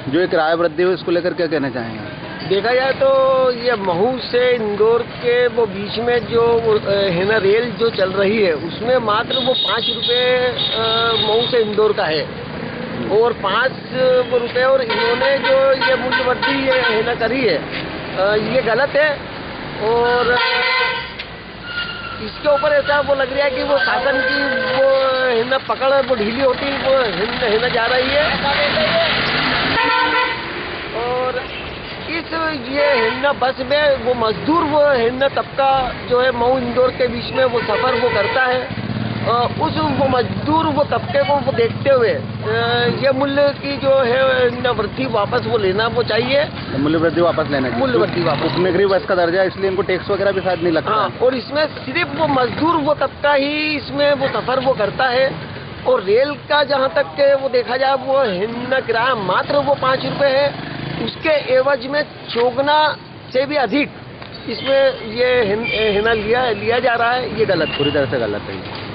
जो ये किराया वृद्धि हुई उसको लेकर क्या कहना चाहेंगे? देखा जाए तो ये महू से इंदौर के वो बीच में जो है ना रेल जो चल रही है उसमें मात्र वो 5 रुपये महू से इंदौर का है और 5 रुपये और इन्होंने जो ये मूल्य वृद्धि है ना करी है ये गलत है। और इसके ऊपर ऐसा वो लग रहा है कि वो शासन की वो है ना पकड़ वो ढीली होती वो है ना जा रही है। और इस ये है ना बस में वो मजदूर वो है ना तबका जो है मऊ इंदौर के बीच में वो सफ़र वो करता है उस वो मजदूर वो तबके को वो देखते हुए ये मूल्य की जो है ना वृद्धि वापस वो लेना वो चाहिए। मूल्य वृद्धि वापस लेना चाहिए। मूल्य वृद्धि वापस। उपनगरीय बस का दर्जा इसलिए इनको टैक्स वगैरह भी शायद नहीं लगता। हाँ, और इसमें सिर्फ वो मजदूर वो तबका ही इसमें वो सफ़र वो करता है और रेल का जहाँ तक के वो देखा जाए वो है किराया मात्र वो 5 रुपये है, उसके एवज में चौगुना से भी अधिक इसमें ये है ना लिया जा रहा है। ये गलत, पूरी तरह से गलत है।